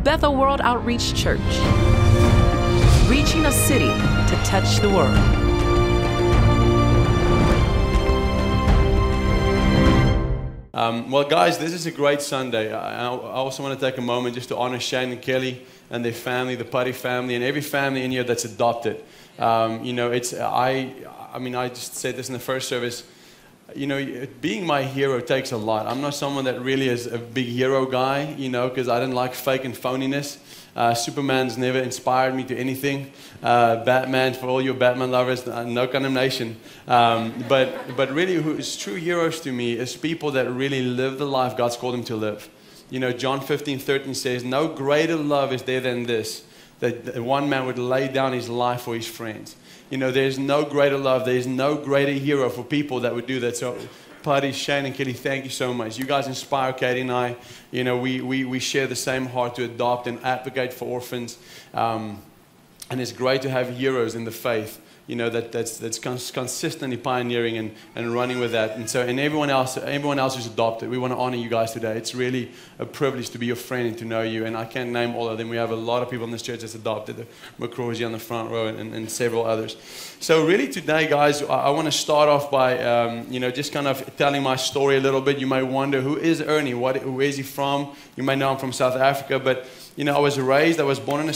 Bethel World Outreach Church, reaching a city to touch the world. Well, guys, this is a great Sunday. I also want to take a moment just to honor Shane and Kelly and their family, the Putty family, and every family in here that's adopted. You know, I just said this in the first service. You know, being my hero takes a lot. I'm not someone that really is a big hero guy, you know, because I don't like fake and phoniness. Superman's never inspired me to anything. Batman, for all your Batman lovers, no condemnation. But really, who's true heroes to me is people that really live the life God's called them to live. You know, John 15:13 says, "No greater love is there than this, that one man would lay down his life for his friends." You know, there's no greater love. There's no greater hero for people that would do that. So, Putty, Shane, and Kelly, thank you so much. You guys inspire Katie and I. You know, we share the same heart to adopt and advocate for orphans. And it's great to have heroes in the faith, you know, that's consistently pioneering and running with that. And everyone else who's adopted, we want to honor you guys today. It's really a privilege to be your friend and to know you. And I can't name all of them. We have a lot of people in this church that's adopted. The McCrory on the front row and several others. So really today, guys, I want to start off by, you know, just kind of telling my story a little bit. You might wonder, who is Ernie? Who is he from? You might know I'm from South Africa, but you know, I was born in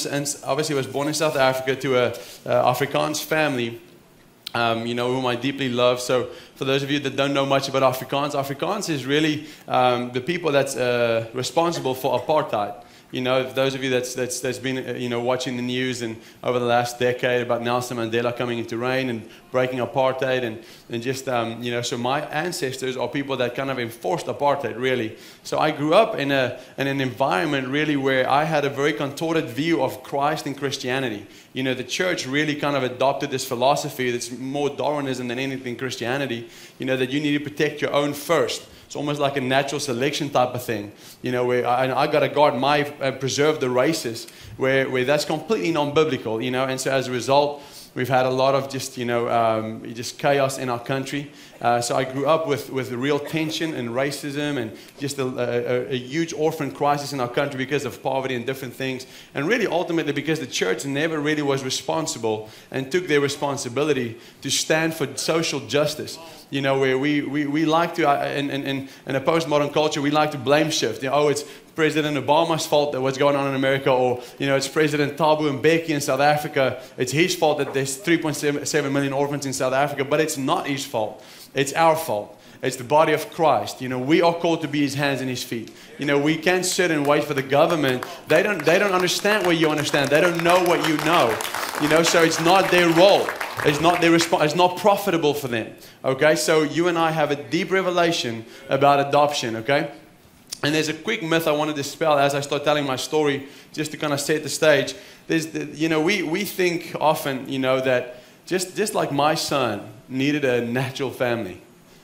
South Africa to a Afrikaans family, you know, whom I deeply love. So for those of you that don't know much about Afrikaans is really the people that's responsible for apartheid. You know, those of you that's been, you know, watching the news and over the last decade about Nelson Mandela coming into reign and breaking apartheid and just, you know, so my ancestors are people that kind of enforced apartheid, really. So I grew up in an environment really where I had a very contorted view of Christ and Christianity. You know, the church really kind of adopted this philosophy that's more Darwinism than anything Christianity, you know, that you need to protect your own first. It's almost like a natural selection type of thing, you know, where I got to guard preserve the races, where that's completely non-biblical, you know, and so as a result, we've had a lot of just, you know, just chaos in our country. So I grew up with real tension and racism and just a huge orphan crisis in our country because of poverty and different things. And really ultimately because the church never really was responsible and took their responsibility to stand for social justice. You know, where we like to, in a postmodern culture, we like to blame shift. You know, oh, it's President Obama's fault that what's going on in America, or, you know, it's President Thabo Mbeki in South Africa. It's his fault that there's 3.7 million orphans in South Africa, but it's not his fault. It's our fault. It's the body of Christ. You know, we are called to be his hands and his feet. You know, we can't sit and wait for the government. They don't understand what you understand. They don't know what you know. You know, so it's not their role. It's not their it's not profitable for them. Okay, so you and I have a deep revelation about adoption. Okay. And there's a quick myth I want to dispel as I start telling my story, just to kind of set the stage. You know, we think often, you know, that just like my son needed a natural family.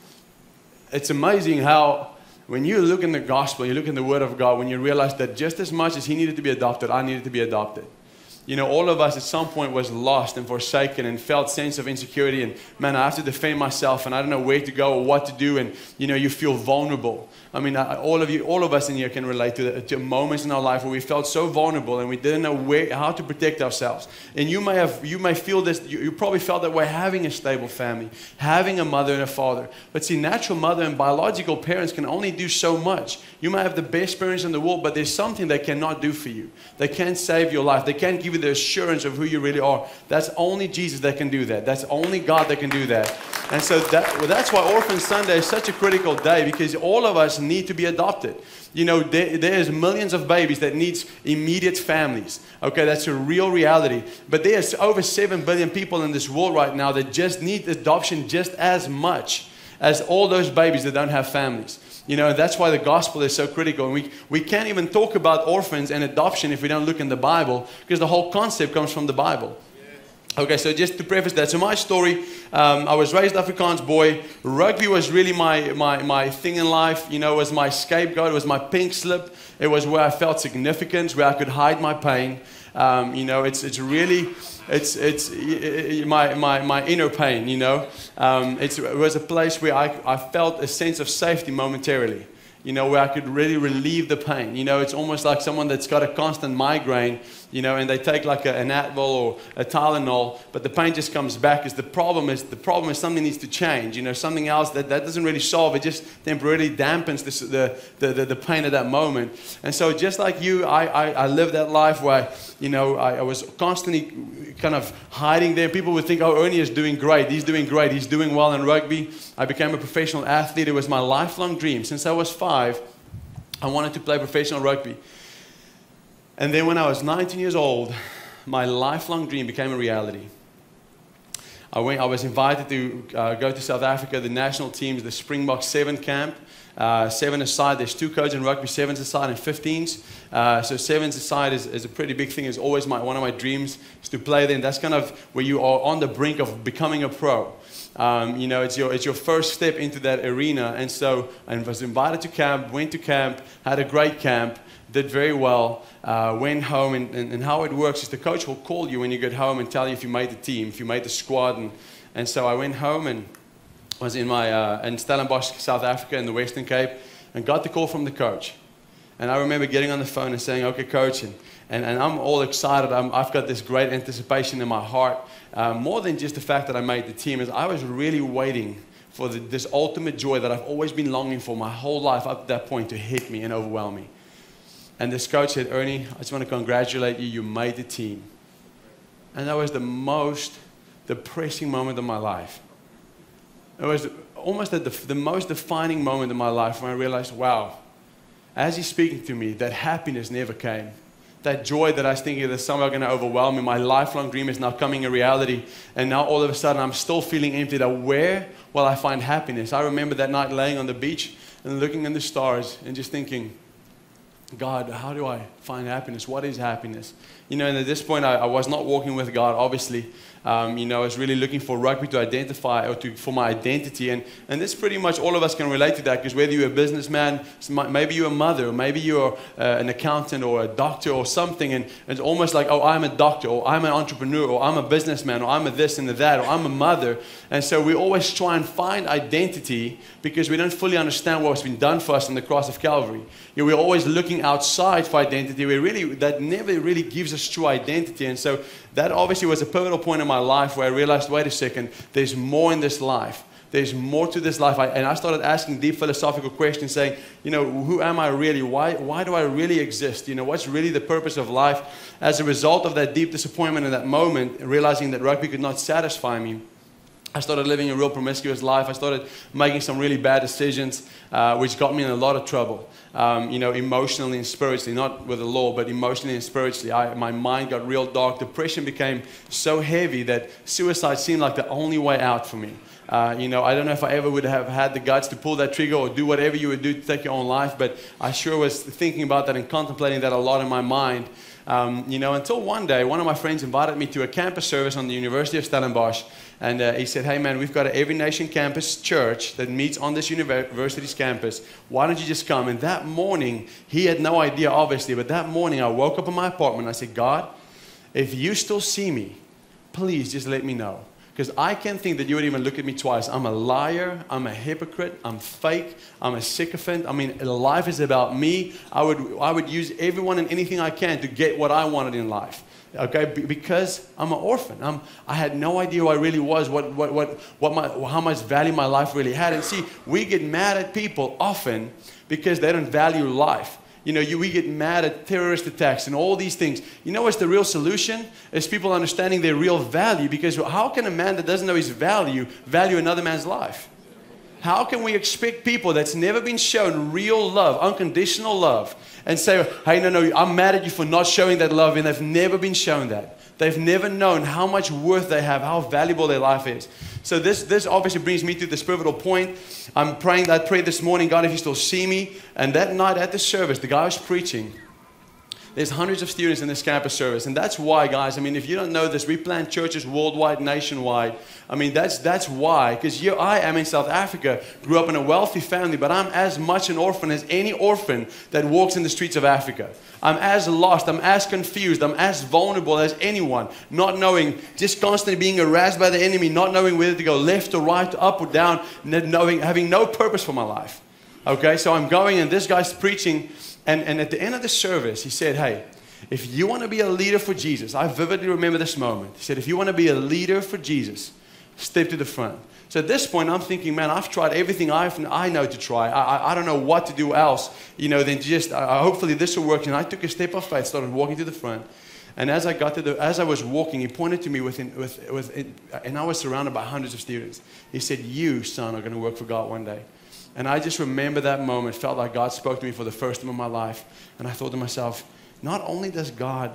It's amazing how when you look in the gospel, you look in the Word of God, when you realize that just as much as he needed to be adopted, I needed to be adopted. You know, all of us at some point was lost and forsaken and felt sense of insecurity and, man, I have to defend myself and I don't know where to go or what to do, and, you know, you feel vulnerable. I mean, all of us in here can relate to moments in our life where we felt so vulnerable and we didn't know how to protect ourselves. And you may feel this, you probably felt that way having a stable family, having a mother and a father. But see, natural mother and biological parents can only do so much. You may have the best parents in the world, but there's something they cannot do for you. They can't save your life. They can't give you the assurance of who you really are. That's only Jesus that can do that. That's only God that can do that. And so that's why Orphan Sunday is such a critical day, because all of us need to be adopted. You know, there's millions of babies that needs immediate families. Okay, that's a real reality. But there's over 7 billion people in this world right now that just need adoption just as much as all those babies that don't have families. You know, that's why the gospel is so critical. And we can't even talk about orphans and adoption if we don't look in the Bible, because the whole concept comes from the Bible. Okay, so just to preface that, so my story, I was raised Afrikaans boy. Rugby was really my thing in life. You know, it was my scapegoat. It was my pink slip. It was where I felt significance, where I could hide my pain. You know, it's really my inner pain. You know, it was a place where I felt a sense of safety momentarily. where I could really relieve the pain. It's almost like someone that's got a constant migraine, and they take like an Advil or a Tylenol, but the pain just comes back. The problem is something needs to change. Something else that doesn't really solve it, just temporarily dampens the pain at that moment. And so just like you, I lived that life where, I was constantly kind of hiding there. People would think, oh, Ernie is doing great. He's doing great. He's doing well in rugby. I became a professional athlete. It was my lifelong dream. Since I was 5, I wanted to play professional rugby. And then when I was 19 years old, my lifelong dream became a reality. I was invited to go to South Africa, the national teams, the Springbok 7 camp. 7 aside, there's 2 codes in rugby, 7s aside and 15s. So 7s aside is a pretty big thing. It's always one of my dreams is to play there. And that's kind of where you are on the brink of becoming a pro. It's your first step into that arena. And so I was invited to camp, went to camp, had a great camp, did very well, went home. And how it works is the coach will call you when you get home and tell you if you made the team, if you made the squad. And so I went home and was in Stellenbosch, South Africa, in the Western Cape, and got the call from the coach. And I remember getting on the phone and saying, okay, coach, and I'm all excited. I've got this great anticipation in my heart. More than just the fact that I made the team, is I was really waiting for this ultimate joy that I've always been longing for my whole life up to that point to hit me and overwhelm me. And this coach said, Ernie, I just want to congratulate you. You made the team. And that was the most depressing moment of my life. It was almost the most defining moment in my life when I realized, wow, as he's speaking to me, that happiness never came. That joy that I was thinking that's somehow going to overwhelm me, my lifelong dream is now coming a reality. And now all of a sudden I'm still feeling empty. That where will I find happiness? I remember that night laying on the beach and looking at the stars and just thinking, God, how do I find happiness? What is happiness? And at this point I was not walking with God, obviously. I was really looking for rugby to identify or for my identity. And this pretty much all of us can relate to that, because whether you're a businessman, maybe you're a mother, or maybe you're an accountant or a doctor or something, and it's almost like, oh, I'm a doctor, or I'm an entrepreneur, or I'm a businessman, or I'm a this and a that, or I'm a mother. And so we always try and find identity because we don't fully understand what's been done for us on the cross of Calvary. We're always looking outside for identity. That never really gives us true identity. And so that obviously was a pivotal point in my life where I realized, wait a second, there's more in this life. There's more to this life. And I started asking deep philosophical questions, saying, who am I really? Why do I really exist? What's really the purpose of life? As a result of that deep disappointment in that moment, realizing that rugby could not satisfy me, I started living a real promiscuous life. I started making some really bad decisions, which got me in a lot of trouble, emotionally and spiritually, not with the law, but emotionally and spiritually. My mind got real dark. Depression became so heavy that suicide seemed like the only way out for me. I don't know if I ever would have had the guts to pull that trigger or do whatever you would do to take your own life, but I sure was thinking about that and contemplating that a lot in my mind. Until one day, one of my friends invited me to a campus service on the University of Stellenbosch. And he said, hey man, we've got an Every Nation campus church that meets on this university's campus. Why don't you just come? And that morning, he had no idea, obviously, but that morning I woke up in my apartment and I said, God, if you still see me, please just let me know. Because I can't think that you would even look at me twice. I'm a liar. I'm a hypocrite. I'm fake. I'm a sycophant. Life is about me. I would use everyone and anything I can to get what I wanted in life. Okay, because I'm an orphan. I had no idea who I really was, how much value my life really had. And see, we get mad at people often because they don't value life. We get mad at terrorist attacks and all these things. What's the real solution? Is people understanding their real value. Because how can a man that doesn't know his value another man's life? How can we expect people that's never been shown real love, unconditional love, and say, hey, no, I'm mad at you for not showing that love, and they've never been shown that. They've never known how much worth they have, how valuable their life is. So this obviously brings me to this pivotal point. I'm praying that prayer this morning, God, if you still see me. And that night at the service, the guy was preaching. There's hundreds of students in this campus service. And that's why, guys, if you don't know this, we plant churches worldwide, nationwide. That's why. Because here I am in South Africa, grew up in a wealthy family, but I'm as much an orphan as any orphan that walks in the streets of Africa. I'm as lost, I'm as confused, I'm as vulnerable as anyone, not knowing, just constantly being harassed by the enemy, not knowing whether to go left or right, up or down, having no purpose for my life. Okay, so I'm going and this guy's preaching. And at the end of the service, he said, hey, if you want to be a leader for Jesus, I vividly remember this moment. He said, if you want to be a leader for Jesus, step to the front. So at this point, I'm thinking, man, I've tried everything I know to try. I don't know what to do else, than just, hopefully this will work. And I took a step of faith, started walking to the front. And as I was walking, he pointed to me and I was surrounded by hundreds of students. He said, you, son, are going to work for God one day. And I just remember that moment, felt like God spoke to me for the first time in my life. And I thought to myself, not only does God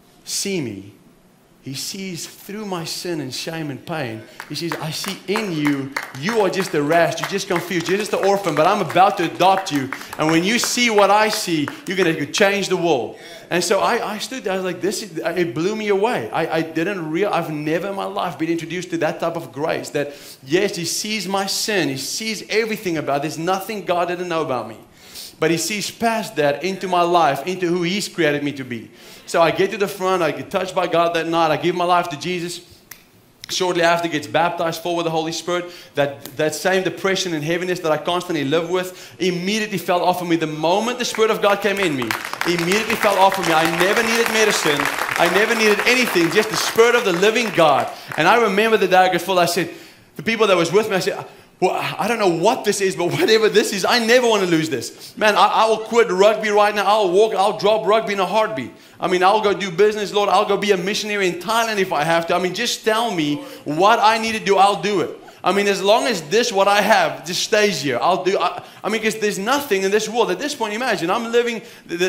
see me, He sees through my sin and shame and pain. He says, I see in you, you are just the rest, you're just confused, you're just the orphan, but I'm about to adopt you. And when you see what I see, you're going to change the world. And so I stood there, I was like, it blew me away. I've never in my life been introduced to that type of grace. That, yes, He sees my sin, He sees everything about it. There's nothing God didn't know about me. But He sees past that into my life, into who He's created me to be. So I get to the front, I get touched by God that night, I give my life to Jesus. Shortly after, gets baptized, full with the Holy Spirit. That same depression and heaviness that I constantly live with immediately fell off of me. The moment the Spirit of God came in me, immediately fell off of me. I never needed medicine. I never needed anything, just the Spirit of the living God. And I remember the day I got full, I said, the people that was with me, I said, well, I don't know what this is, but whatever this is, I never want to lose this. Man, I will quit rugby right now. I'll drop rugby in a heartbeat. I mean, I'll go do business, Lord. I'll go be a missionary in Thailand if I have to. I mean, just tell me what I need to do. I'll do it. I mean, as long as what I have just stays here, I'll do. I mean, because there's nothing in this world. At this point, imagine, I'm living,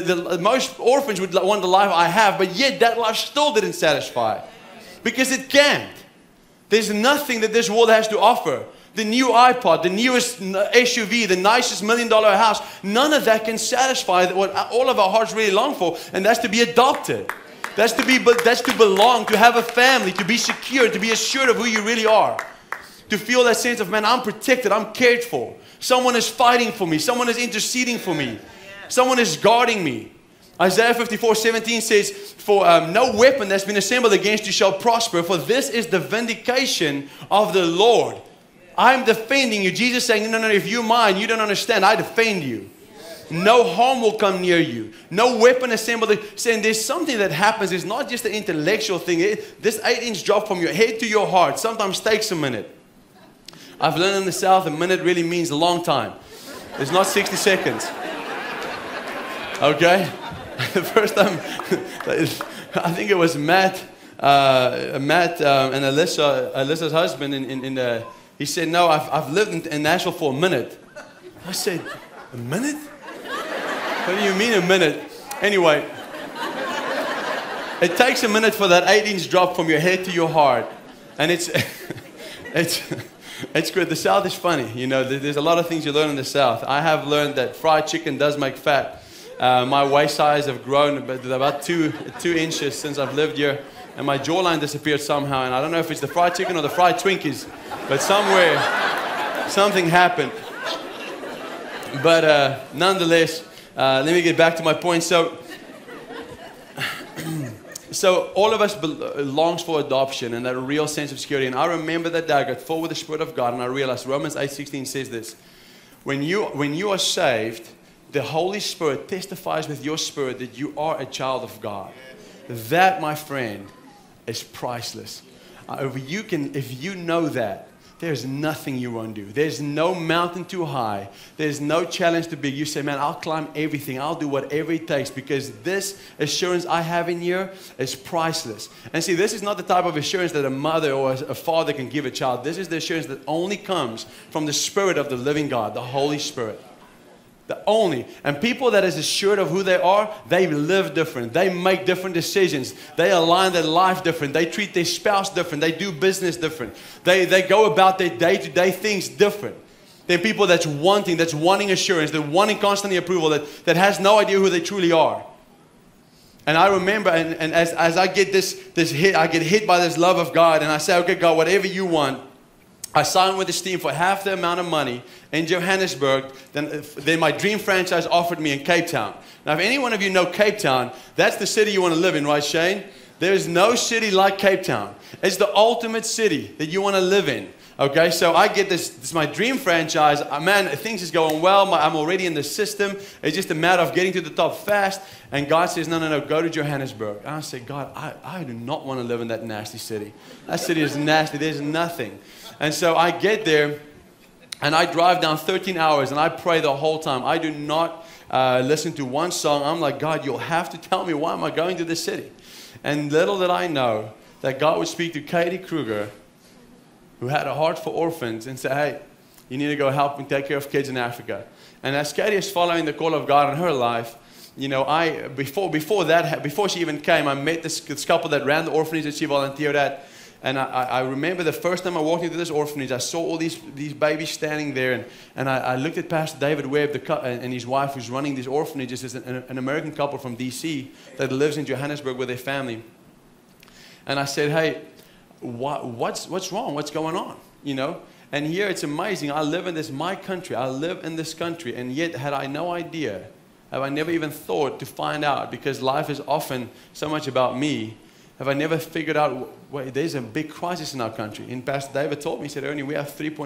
most orphans would want the life I have, but yet that life still didn't satisfy. Because it can't. There's nothing that this world has to offer. The new iPod, the newest SUV, the nicest $1 million house, none of that can satisfy what all of our hearts really long for, and that's to be adopted. That's to belong, to have a family, to be secure, to be assured of who you really are. To feel that sense of, man, I'm protected, I'm cared for. Someone is fighting for me, someone is interceding for me, someone is guarding me. Isaiah 54:17 says, for no weapon that's been assembled against you shall prosper, for this is the vindication of the Lord. I'm defending you. Jesus saying, no, if you're mine, you don't understand. I defend you. No harm will come near you. No weapon assembled. Saying there's something that happens. It's not just an intellectual thing. This 8-inch drop from your head to your heart sometimes takes a minute. I've learned in the South, a minute really means a long time. It's not 60 seconds. Okay? The first time, I think it was Matt and Alyssa's husband he said, no, I've lived in Nashville for a minute. I said, a minute? What do you mean a minute? Anyway, it takes a minute for that 8-inch drop from your head to your heart. And it's good. The South is funny. There's a lot of things you learn in the South. I have learned that fried chicken does make fat. My waist size have grown about 2 inches since I've lived here. And my jawline disappeared somehow. And I don't know if it's the fried chicken or the fried Twinkies. But somewhere, something happened. But nonetheless, let me get back to my point. So all of us longs for adoption and that real sense of security. And I remember that day I got full with the Spirit of God. And I realized Romans 8:16 says this. When you are saved, the Holy Spirit testifies with your spirit that you are a child of God. That, my friend, is priceless. If you know that, there's nothing you won't do. There's no mountain too high. There's no challenge too big. You say, man, I'll climb everything. I'll do whatever it takes because this assurance I have in here is priceless. And see, this is not the type of assurance that a mother or a father can give a child. This is the assurance that only comes from the Spirit of the living God, the Holy Spirit. And people that is assured of who they are, they live different. They make different decisions. They align their life different. They treat their spouse different. They do business different. They go about their day-to-day things different. They're people that's wanting assurance, they're wanting constantly approval, that has no idea who they truly are. And I remember, and as I get this hit, I get hit by this love of God, and I say, okay, God, whatever you want. I signed with this team for half the amount of money in Johannesburg than my dream franchise offered me in Cape Town. Now, if any one of you know Cape Town, that's the city you want to live in, right, Shane? There's no city like Cape Town. It's the ultimate city that you want to live in. Okay, so I get this is my dream franchise. Man, things is going well. I'm already in the system. It's just a matter of getting to the top fast. And God says, no, go to Johannesburg. And I say, God, I do not want to live in that nasty city. That city is nasty. There's nothing. And so I get there, and I drive down 13 hours, and I pray the whole time. I do not listen to one song. I'm like, God, you'll have to tell me why am I going to this city? And little did I know that God would speak to Katie Kruger, who had a heart for orphans, and say, hey, you need to go help and take care of kids in Africa. And as Katie is following the call of God in her life, you know, before she even came, I met this couple that ran the orphanage that she volunteered at. And I remember the first time I walked into this orphanage, I saw all these babies standing there. And I looked at Pastor David Webb and his wife who's running these orphanages. It's an American couple from D.C. that lives in Johannesburg with their family. And I said, hey, what's wrong? What's going on? You know? And here it's amazing. I live in my country. I live in this country. And yet had I no idea, have I never even thought to find out, because life is often so much about me, have I never figured out, wait, there's a big crisis in our country. And Pastor David told me, he said, Ernie, we have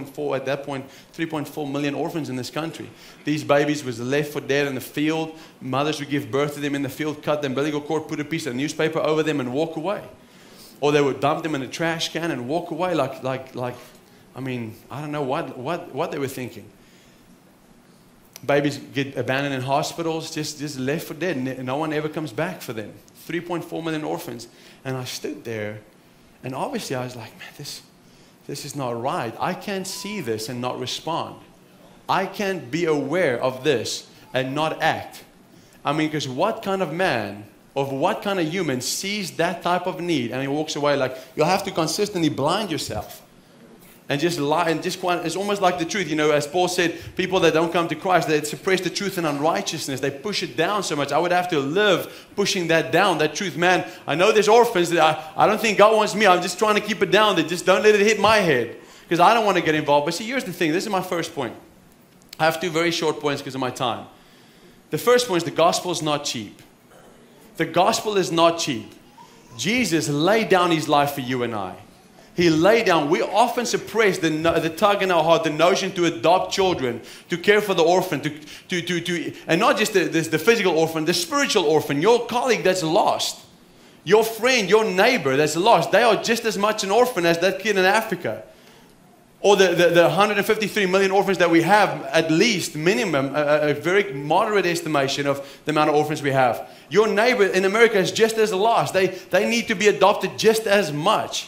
3.4 million orphans in this country. These babies was left for dead in the field. Mothers would give birth to them in the field, cut the umbilical cord, put a piece of newspaper over them and walk away. Or they would dump them in a trash can and walk away like I mean, I don't know what they were thinking. Babies get abandoned in hospitals, just left for dead, and no one ever comes back for them. 3.4 million orphans. And I stood there, and obviously I was like, man, this is not right. I can't see this and not respond. I can't be aware of this and not act. I mean, because what kind of man, of what kind of human sees that type of need and he walks away? Like, you'll have to consistently blind yourself and just lie and it's almost like the truth. You know, as Paul said, people that don't come to Christ, they suppress the truth in unrighteousness. They push it down so much. I would have to live pushing that down, that truth. Man, I know there's orphans that I don't think God wants me. I'm just trying to keep it down. They just don't let it hit my head because I don't want to get involved. But see, here's the thing. This is my first point. I have two very short points because of my time. The first point is the gospel is not cheap. The gospel is not cheap. Jesus laid down his life for you and I. He laid down. We often suppress the tug in our heart, the notion to adopt children, to care for the orphan, and not just the physical orphan, the spiritual orphan, your colleague that's lost, your friend, your neighbor that's lost. They are just as much an orphan as that kid in Africa. Or the 153 million orphans that we have, at least minimum, a very moderate estimation of the amount of orphans we have. Your neighbor in America is just as lost. They need to be adopted just as much.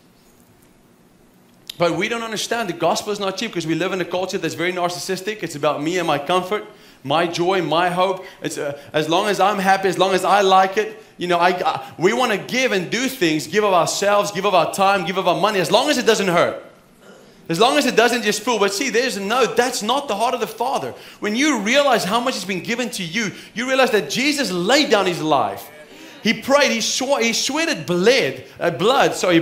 But we don't understand the gospel is not cheap because we live in a culture that's very narcissistic. It's about me and my comfort, my joy, my hope. It's as long as I'm happy, as long as I like it. You know, we want to give and do things, give of ourselves, give of our time, give of our money, as long as it doesn't hurt. As long as it doesn't just fool. But see, that's not the heart of the Father. When you realize how much has been given to you, you realize that Jesus laid down his life. He prayed, he sweated blood. Sorry,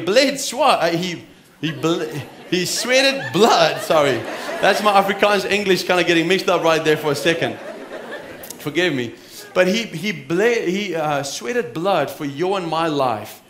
he sweated blood. Sorry. That's my Afrikaans English kind of getting mixed up right there for a second. Forgive me. But he sweated blood for your and my life.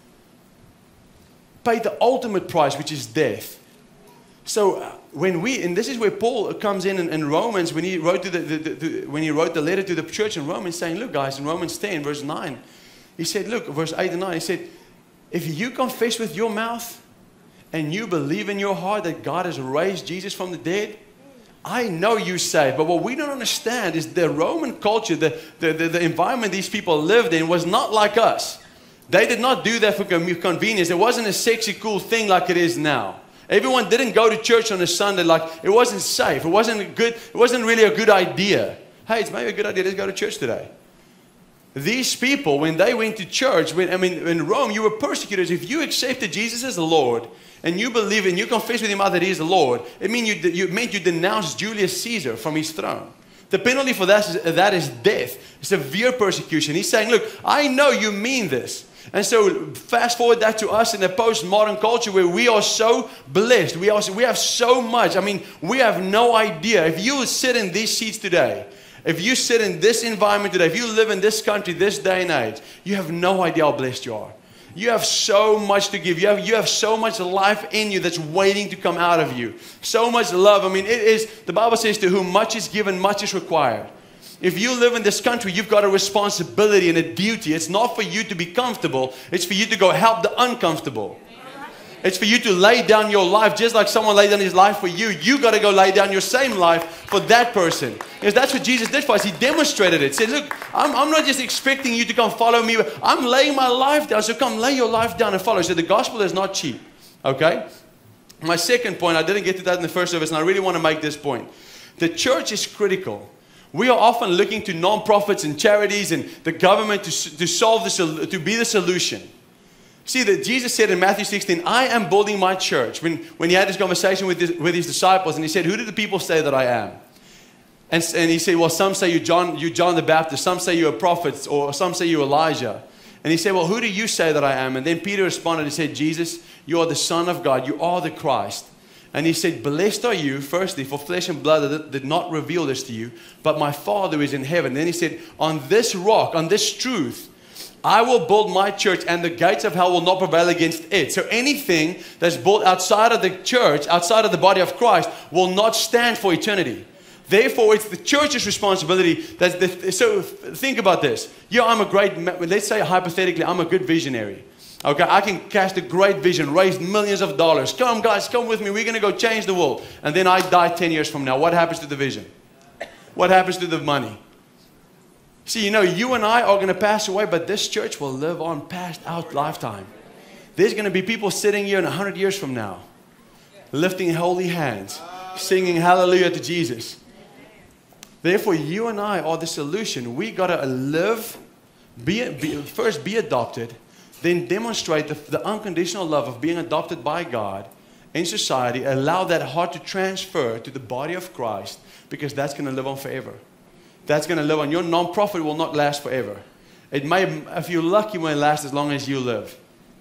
Paid the ultimate price, which is death. So and this is where Paul comes in Romans, when he wrote the letter to the church in Romans, saying, look guys, in Romans 10 verse 9, he said, look, verse 8 and 9, he said, if you confess with your mouth and you believe in your heart that God has raised Jesus from the dead, I know you're saved. But what we don't understand is the Roman culture, the environment these people lived in was not like us. They did not do that for convenience. It wasn't a sexy, cool thing like it is now. Everyone didn't go to church on a Sunday. Like, it wasn't safe. It wasn't really a good idea. Hey, it's maybe a good idea. Let's go to church today. These people, when they went to church, in Rome, you were persecuted. If you accepted Jesus as the Lord, and you believe and you confess with your mouth that he is the Lord, it meant you denounced Julius Caesar from his throne. The penalty for that is death, severe persecution. He's saying, look, I know you mean this. And so fast forward that to us in a postmodern culture where we are so blessed. We have so much. I mean, we have no idea. If you sit in these seats today, if you sit in this environment today, if you live in this country, this day and age, you have no idea how blessed you are. You have so much to give. You have so much life in you that's waiting to come out of you. So much love. I mean, it is, the Bible says, to whom much is given, much is required. If you live in this country, you've got a responsibility and a duty. It's not for you to be comfortable. It's for you to go help the uncomfortable. It's for you to lay down your life just like someone laid down his life for you. You got to go lay down your same life for that person. Because that's what Jesus did for us. He demonstrated it. He said, look, I'm not just expecting you to come follow me. I'm laying my life down. So come lay your life down and follow. So the gospel is not cheap. Okay? My second point, I didn't get to that in the first service, and I really want to make this point. The church is critical. We are often looking to non-profits and charities and the government to be the solution. See, that Jesus said in Matthew 16, I am building my church. When he had this conversation with his disciples, and he said, who do the people say that I am? And he said, well, some say you're John the Baptist, some say you're a prophet, or some say you're Elijah. And he said, well, who do you say that I am? And then Peter responded and said, Jesus, you are the Son of God, you are the Christ. And he said, blessed are you, firstly, for flesh and blood did not reveal this to you, but my Father who is in heaven. And then he said, on this rock, on this truth, I will build my church, and the gates of hell will not prevail against it. So anything that's built outside of the church, outside of the body of Christ, will not stand for eternity. Therefore, it's the church's responsibility. So think about this. Yeah, let's say hypothetically, I'm a good visionary. Okay, I can cast a great vision, raise millions of dollars. Come guys, come with me. We're going to go change the world. And then I die 10 years from now. What happens to the vision? What happens to the money? See, you know, you and I are going to pass away, but this church will live on past our lifetime. There's going to be people sitting here in 100 years from now, lifting holy hands, singing hallelujah to Jesus. Therefore, you and I are the solution. We got to live, first be adopted, then demonstrate the unconditional love of being adopted by God in society. Allow that heart to transfer to the body of Christ, because that's going to live on forever. That's going to live on. Your non-profit will not last forever. It may, if you're lucky, it may last as long as you live.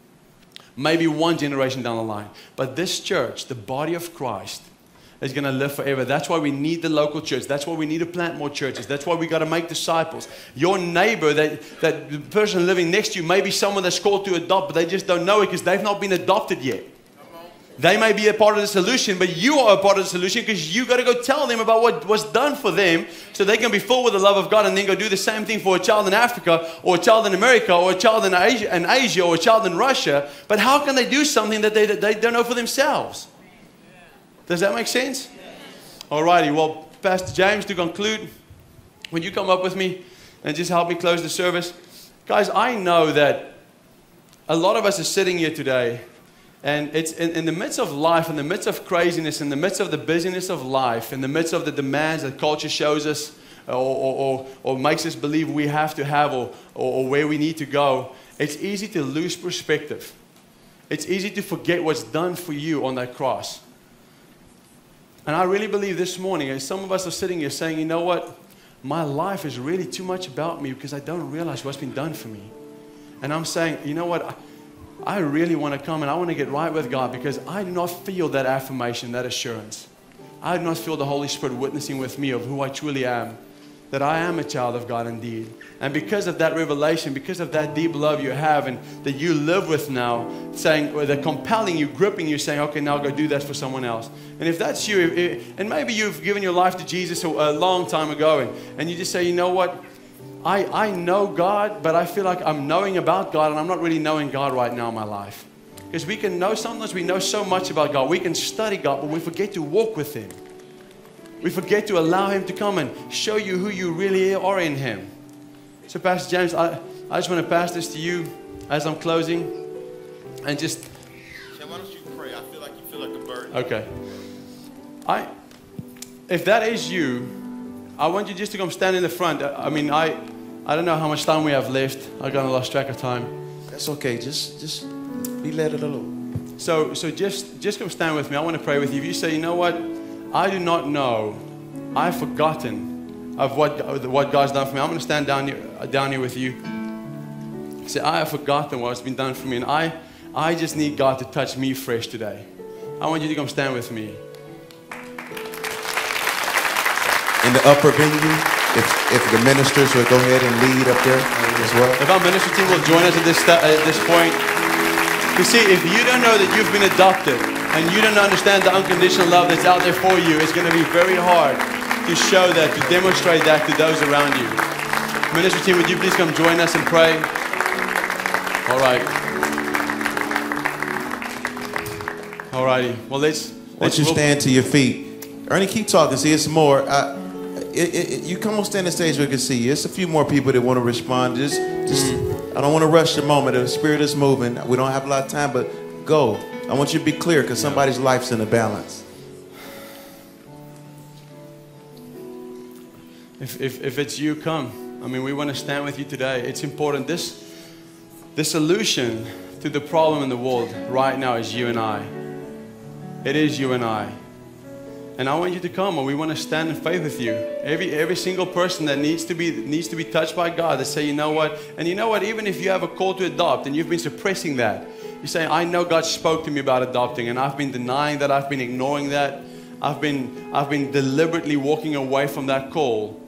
Maybe one generation down the line. But this church, the body of Christ, is going to live forever. That's why we need the local church. That's why we need to plant more churches. That's why we got to make disciples. Your neighbor, that person living next to you, may be someone that's called to adopt, but they just don't know it because they've not been adopted yet. They may be a part of the solution, but you are a part of the solution, because you got to go tell them about what was done for them, so they can be full with the love of God, and then go do the same thing for a child in Africa, or a child in America, or a child in Asia, or a child in Russia. But how can they do something that they don't know for themselves? Does that make sense? Alrighty, well, Pastor James, to conclude, would you come up with me and just help me close the service? Guys, I know that a lot of us are sitting here today, and it's in the midst of life, in the midst of craziness, in the midst of the busyness of life, in the midst of the demands that culture shows us or makes us believe we have to have, or where we need to go, it's easy to lose perspective. It's easy to forget what's done for you on that cross. And I really believe this morning, as some of us are sitting here saying, you know what? My life is really too much about me, because I don't realize what's been done for me. And I'm saying, you know what? I really want to come and I want to get right with God, because I do not feel that affirmation, that assurance. I do not feel the Holy Spirit witnessing with me of who I truly am, that I am a child of God indeed. And because of that revelation, because of that deep love you have and that you live with now, saying, or they're compelling you, gripping you, saying, okay, now go do that for someone else. And if that's you, and maybe you've given your life to Jesus a long time ago, and you just say, you know what? I know God, but I feel like I'm knowing about God, and I'm not really knowing God right now in my life. Because sometimes we know so much about God. We can study God, but we forget to walk with Him. We forget to allow Him to come and show you who you really are in Him. So Pastor James, I just want to pass this to you as I'm closing. And just... Why don't you pray? I feel like you feel like a burden. Okay. If that is you, I want you just to come stand in the front. I don't know how much time we have left. I kind of lost track of time. That's okay. Just be led of the Lord. So just come stand with me. I want to pray with you. If you say, you know what? I do not know. I've forgotten of what God's done for me. I'm going to stand down here with you. Say, I have forgotten what's been done for me, and I just need God to touch me fresh today. I want you to come stand with me. In the upper venue, if the ministers will go ahead and lead up there as well. If our ministry team will join us at this point. You see, if you don't know that you've been adopted and you don't understand the unconditional love that's out there for you, it's going to be very hard to show that, to demonstrate that to those around you. Ministry team, would you please come join us and pray? All right. All righty. Well, let's Once you stand to your feet, Ernie, keep talking. See, it's more. You come on, stand on stage where we can see you. It's a few more people that want to respond. Just I don't want to rush the moment. The Spirit is moving. We don't have a lot of time, but go. I want you to be clear because somebody's life's in a balance. If it's you, come. I mean, we want to stand with you today. It's important. The solution to the problem in the world right now is you and I. It is you and I. And I want you to come, and we want to stand in faith with you. Every single person that needs to be touched by God, that say, you know what? And you know what? Even if you have a call to adopt and you've been suppressing that, you say, I know God spoke to me about adopting, and I've been denying that, I've been ignoring that, I've been deliberately walking away from that call.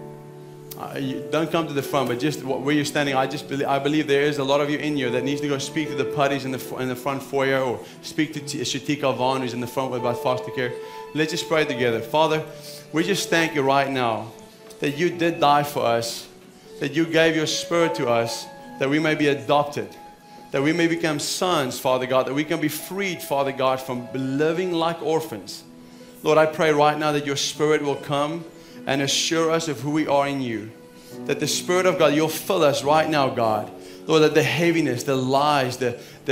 Don't come to the front, but just where you're standing, I believe there is a lot of you in here that needs to go speak to the putties in the front foyer, or speak to Shatika Alvan, who's in the front about foster care. Let's just pray together. Father, we just thank you right now that you did die for us, that you gave your Spirit to us, that we may be adopted, that we may become sons, Father God, that we can be freed, Father God, from living like orphans. Lord, I pray right now that your Spirit will come and assure us of who we are in you. That the Spirit of God, you'll fill us right now, God. Lord, that the heaviness, the lies,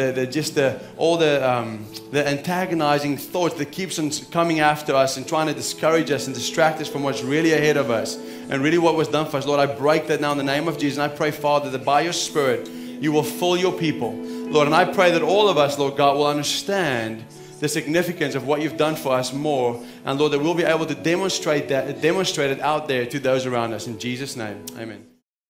all the antagonizing thoughts that keeps on coming after us and trying to discourage us and distract us from what's really ahead of us and really what was done for us. Lord, I break that now in the name of Jesus. And I pray, Father, that by your Spirit, you will fill your people. Lord, and I pray that all of us, Lord God, will understand the significance of what you've done for us more. And Lord, that we'll be able to demonstrate it out there to those around us. In Jesus' name, amen.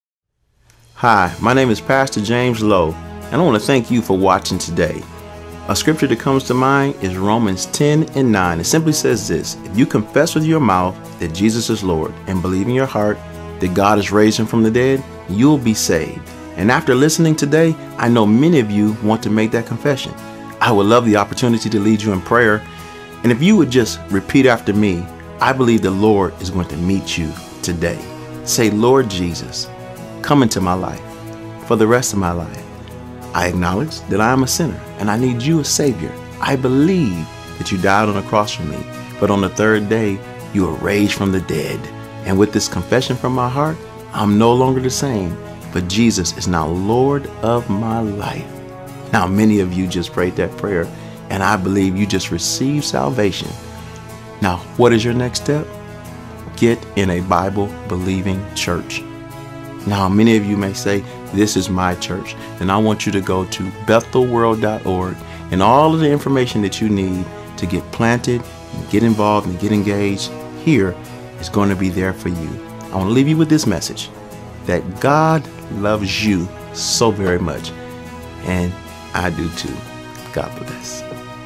Hi, my name is Pastor James Lowe, and I want to thank you for watching today. A scripture that comes to mind is Romans 10:9. It simply says this: if you confess with your mouth that Jesus is Lord and believe in your heart that God has raised him from the dead, you'll be saved. And after listening today, I know many of you want to make that confession. I would love the opportunity to lead you in prayer. And if you would just repeat after me, I believe the Lord is going to meet you today. Say, Lord Jesus, come into my life for the rest of my life. I acknowledge that I am a sinner and I need you as Savior. I believe that you died on the cross for me, but on the third day, you were raised from the dead. And with this confession from my heart, I'm no longer the same, but Jesus is now Lord of my life. Now, many of you just prayed that prayer, and I believe you just received salvation. Now, what is your next step? Get in a Bible-believing church. Now, many of you may say, this is my church. And I want you to go to bethelworld.org, and all of the information that you need to get planted, and get involved, and get engaged here is going to be there for you. I want to leave you with this message, that God loves you so very much. And I do too. God bless.